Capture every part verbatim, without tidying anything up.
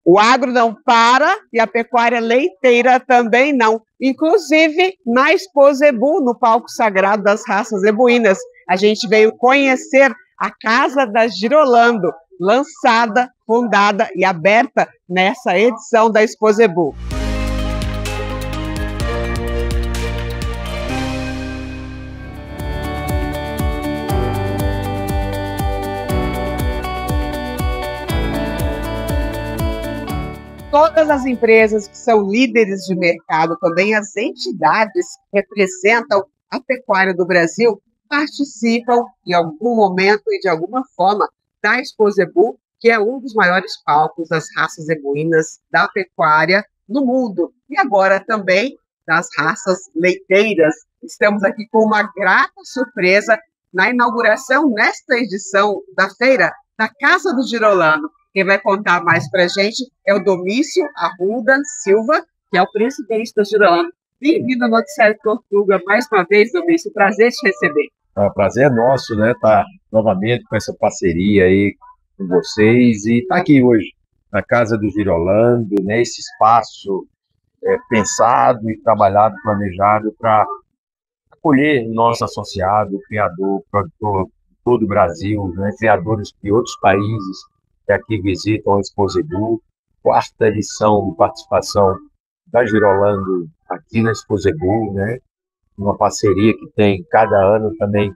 O agro não para e a pecuária leiteira também não. Inclusive, na Expo Zebu, no palco sagrado das raças zebuínas, a gente veio conhecer a Casa da Girolando, lançada, fundada e aberta nessa edição da Expo Zebu. Todas as empresas que são líderes de mercado, também as entidades que representam a pecuária do Brasil, participam em algum momento e de alguma forma da Expo Zebu, que é um dos maiores palcos das raças zebuínas da pecuária no mundo. E agora também das raças leiteiras. Estamos aqui com uma grata surpresa na inauguração, nesta edição da feira, da Casa do Girolando. Quem vai contar mais para a gente é o Domício Arruda Silva, que é o presidente da Girolando. Bem-vindo ao Noticiário Tortuga mais uma vez, Domício. Prazer te receber. É um prazer nosso, né, estar novamente com essa parceria aí com vocês e estar aqui hoje na Casa do Girolando, né, esse espaço é, pensado e trabalhado, planejado para acolher nosso associado, criador, produtor de todo o Brasil, né, criadores de outros países que aqui visitam a Expo Zebu, quarta edição de participação da Girolando aqui na Expo Zebu, né? Uma parceria que tem cada ano também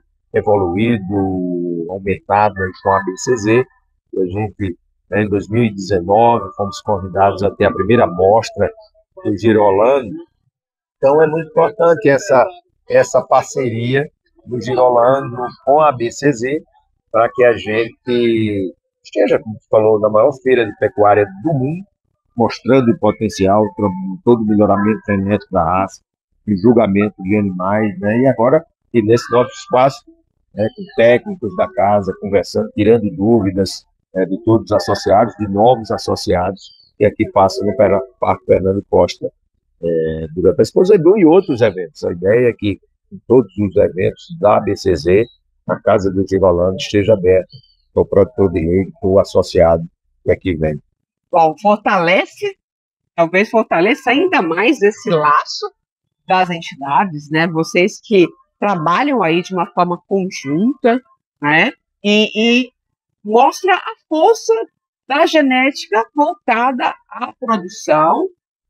evoluído, aumentado com a B C Z. A gente, né, em dois mil e dezenove, fomos convidados até a primeira mostra do Girolando. Então é muito importante essa, essa parceria do Girolando com a B C Z para que a gente esteja, como você falou, na maior feira de pecuária do mundo, mostrando o potencial, todo o melhoramento genético da raça, o julgamento de animais, né? E agora, e nesse novo espaço, né, com técnicos da casa, conversando, tirando dúvidas né, de todos os associados, de novos associados, que aqui passam no Parque Fernando Costa, é, durante a Expo Zebu e outros eventos. A ideia é que em todos os eventos da A B C Z, a Casa do Girolando esteja aberta para o produtor de leite, para o associado que aqui vem. Bom, fortalece, talvez fortaleça ainda mais esse laço das entidades, né? Vocês que trabalham aí de uma forma conjunta, né? E, e mostra a força da genética voltada à produção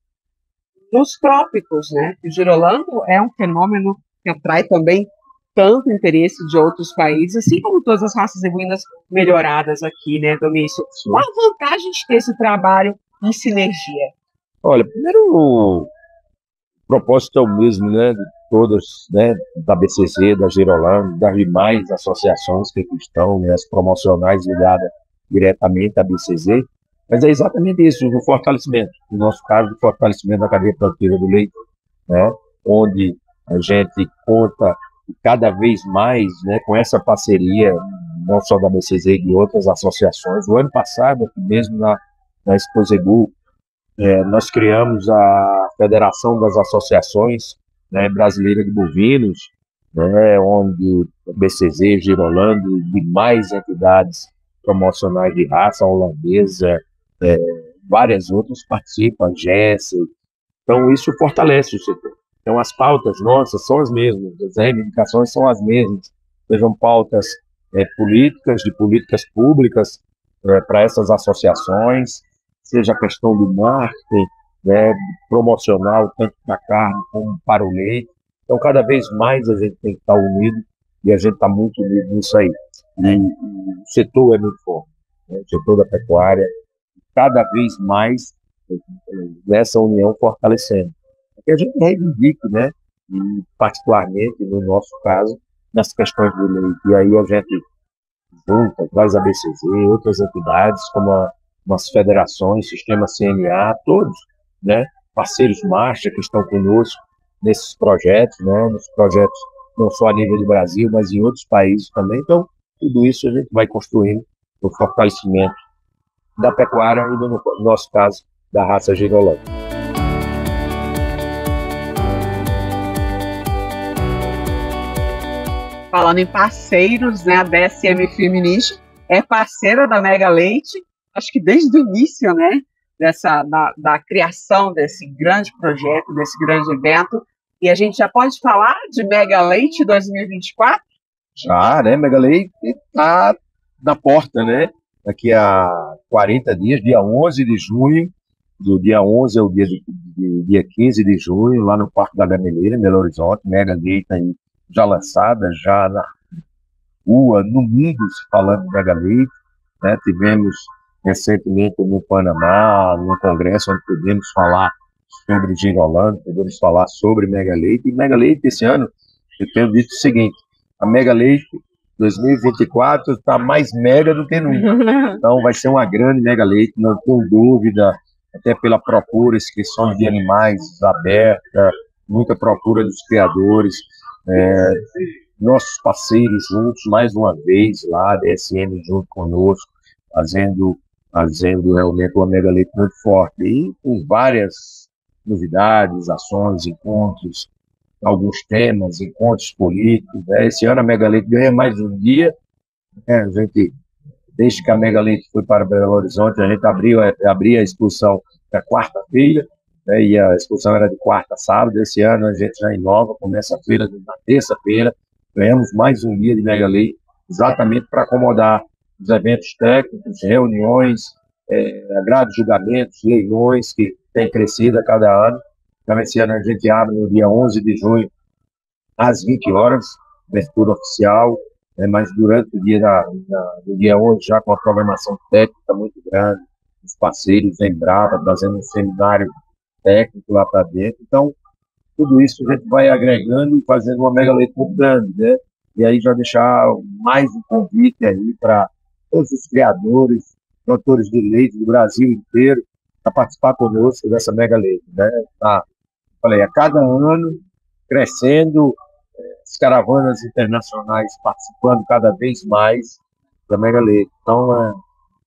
dos trópicos, né? O Girolando é um fenômeno que atrai também tanto interesse de outros países, assim como todas as raças zebuínas melhoradas aqui, né, Domício? Qual a vantagem de ter esse trabalho em sinergia? Olha, primeiro, o propósito é o mesmo, né, de todas, né, da B C Z, da Girolando, das demais associações que aqui estão, né, as promocionais ligadas diretamente à B C Z, mas é exatamente isso, o fortalecimento, no nosso caso, o fortalecimento da cadeia produtiva do leite, né, onde a gente conta cada vez mais, né, com essa parceria, não só da B C Z e de outras associações. O ano passado, aqui mesmo na, na Expo Zebu, é, nós criamos a Federação das Associações, né, Brasileira de Bovinos, né, onde a B C Z, Girolando e demais entidades promocionais de raça holandesa, é, várias outras participam, a G E S. Então isso fortalece o setor. Então, as pautas nossas são as mesmas, as reivindicações são as mesmas, sejam pautas é, políticas, de políticas públicas é, para essas associações, seja a questão do marketing, né, promocional, tanto para a carne como para o leite. Então, cada vez mais a gente tem que estar unido e a gente está muito unido nisso aí. E o setor é muito forte, né, o setor da pecuária, cada vez mais nessa união fortalecendo. Que a gente reivindique, né, e particularmente no nosso caso, nas questões do leite. E aí a gente junta, traz a B C Z, outras entidades, como a, as federações, Sistema C N A, todos, né, parceiros marcha que estão conosco nesses projetos, né, nos projetos não só a nível do Brasil, mas em outros países também. Então, tudo isso a gente vai construindo o fortalecimento da pecuária e, no nosso caso, da raça Girolando. Falando em parceiros, né, a D S M Feminist é parceira da Mega Leite, acho que desde o início, né? dessa, da, da criação desse grande projeto, desse grande evento. E a gente já pode falar de Mega Leite dois mil e vinte e quatro? Já, né? Mega Leite está na porta, né? Daqui a quarenta dias, dia onze de junho, do dia onze ao dia, de, de, dia quinze de junho, lá no Parque da Gameleira, em Belo Horizonte. Mega Leite aí já lançada, já na rua, no mundo se falando de Mega Leite, né? Tivemos recentemente no Panamá, no congresso, onde pudemos falar sobre Girolando, podemos falar sobre Mega Leite. E Mega Leite, esse ano, eu tenho dito o seguinte: a Mega Leite dois mil e vinte e quatro está mais mega do que nunca. Então vai ser uma grande Mega Leite, não tenho dúvida, até pela procura, inscrições de animais aberta, muita procura dos criadores, é, nossos parceiros juntos, mais uma vez lá, a D S M junto conosco, fazendo, fazendo realmente uma Mega Leite muito forte, e com várias novidades, ações, encontros, alguns temas, encontros políticos. Né? Esse ano a Mega Leite ganha mais um dia. Né? A gente, desde que a Mega Leite foi para Belo Horizonte, a gente abriu, abriu a exposição na quarta-feira, né? E a exposição era de quarta a sábado. Esse ano a gente já inova, começa a feira na terça-feira, ganhamos mais um dia de Mega Leite, exatamente para acomodar os eventos técnicos, reuniões, é, agrado, julgamentos, leilões, que tem crescido a cada ano. Então, esse ano a gente abre no dia onze de junho, às vinte horas, abertura oficial, né, mas durante o dia, da, da, do dia onze, já com a programação técnica muito grande, os parceiros em Brava, fazendo um seminário técnico lá para dentro. Então, tudo isso a gente vai agregando e fazendo uma Mega Leite muito grande, né? E aí já deixar mais um convite aí para todos os criadores, produtores de leite do Brasil inteiro, para participar conosco dessa Mega Leite, né? Tá, falei, a cada ano crescendo, as caravanas internacionais participando cada vez mais da Mega Leite. Então, é,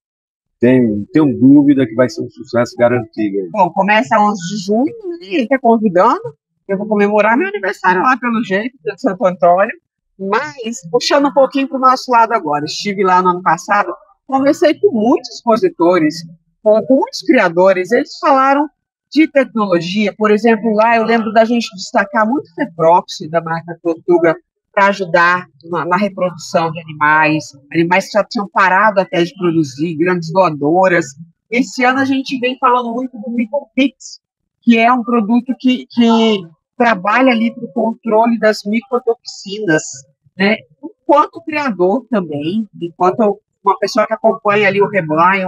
tenho, tenho dúvida que vai ser um sucesso garantido. Bom, começa onze de junho, né? Ele está convidando. Eu vou comemorar meu aniversário lá, pelo jeito, de Santo Antônio. Mas, puxando um pouquinho para o nosso lado agora, estive lá no ano passado, conversei com muitos expositores, com muitos criadores. Eles falaram de tecnologia. Por exemplo, lá eu lembro da gente destacar muito o Feprox, da marca Tortuga, para ajudar na, na reprodução de animais, animais que já tinham parado até de produzir, grandes doadoras. Esse ano a gente vem falando muito do Micropix, que é um produto que, que trabalha ali para o controle das micotoxinas, né? Enquanto criador também, enquanto uma pessoa que acompanha ali o rebanho,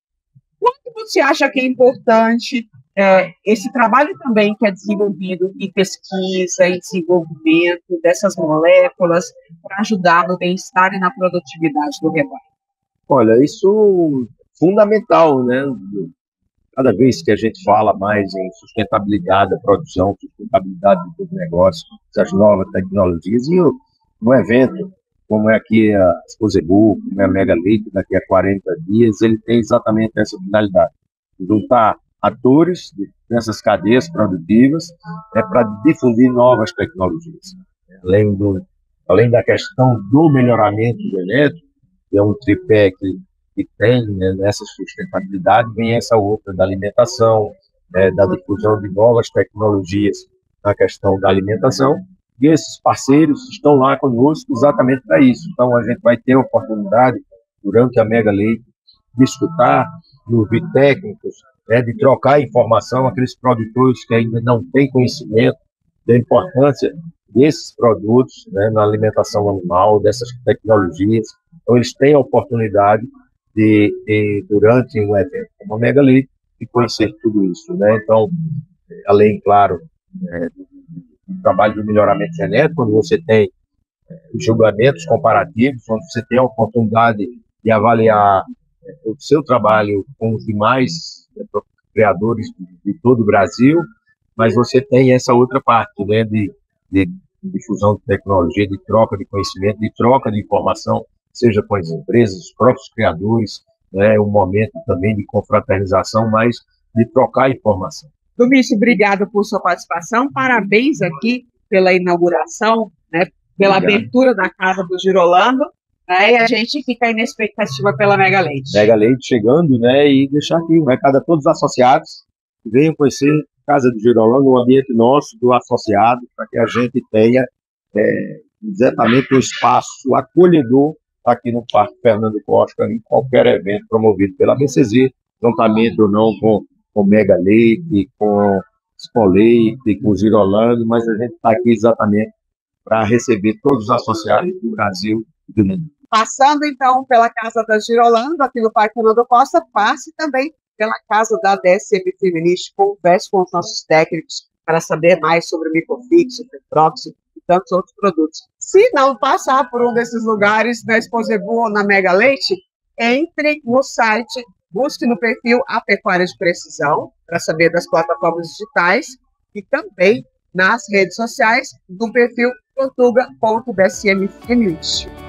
quanto você acha que é importante é, esse trabalho também que é desenvolvido em pesquisa, em desenvolvimento dessas moléculas para ajudar no bem-estar e na produtividade do rebanho? Olha, isso é fundamental, né? Cada vez que a gente fala mais em sustentabilidade da produção, sustentabilidade dos negócios, das novas tecnologias, e no evento, como é aqui a Exposebu, como é a Mega Leite, daqui a quarenta dias, ele tem exatamente essa finalidade: juntar atores dessas cadeias produtivas, é, para difundir novas tecnologias. Além, do, além da questão do melhoramento genético, que é um tripé que, que tem, né, nessa sustentabilidade, vem essa outra da alimentação, né, da difusão de novas tecnologias na questão da alimentação, e esses parceiros estão lá conosco exatamente para isso. Então, a gente vai ter a oportunidade, durante a Mega Leite, de escutar, de ouvir técnicos, né, de trocar informação, aqueles produtores que ainda não têm conhecimento da importância desses produtos, né, na alimentação animal, dessas tecnologias. Então, eles têm a oportunidade de, de durante um evento como a Mega Leite, de conhecer tudo isso. Né? Então, além, claro, é, do trabalho do melhoramento genético, quando você tem é, julgamentos comparativos, onde você tem a oportunidade de avaliar é, o seu trabalho com os demais é, criadores de, de todo o Brasil, mas você tem essa outra parte, né, de, de difusão de tecnologia, de troca de conhecimento, de troca de informação, seja com as empresas, os próprios criadores, né, um momento também de confraternização, mas de trocar informação. Domício, obrigado por sua participação, parabéns aqui pela inauguração, né, pela Obrigado. Abertura da Casa do Girolando, Aí a gente fica aí na expectativa pela Mega Leite. Mega Leite chegando, né? E deixar aqui um recado a todos os associados que venham conhecer a Casa do Girolamo, o ambiente nosso, do associado, para que a gente tenha é, exatamente um espaço acolhedor aqui no Parque Fernando Costa, em qualquer evento promovido pela B C Z, juntamente ou não com o Mega Leite, com Expo Leite, com o Girolamo, mas a gente está aqui exatamente para receber todos os associados do Brasil e do mundo. Passando, então, pela Casa da Girolamo, aqui no Parque Fernando Costa, passe também pela Casa da D S M Feminist, converse com os nossos técnicos para saber mais sobre o Microfix, o Petrox e tantos outros produtos. Se não passar por um desses lugares, na Exposebu ou na Mega Leite, entre no site, busque no perfil A Pecuária de Precisão, para saber das plataformas digitais, e também nas redes sociais do perfil portuga ponto b s m feminist.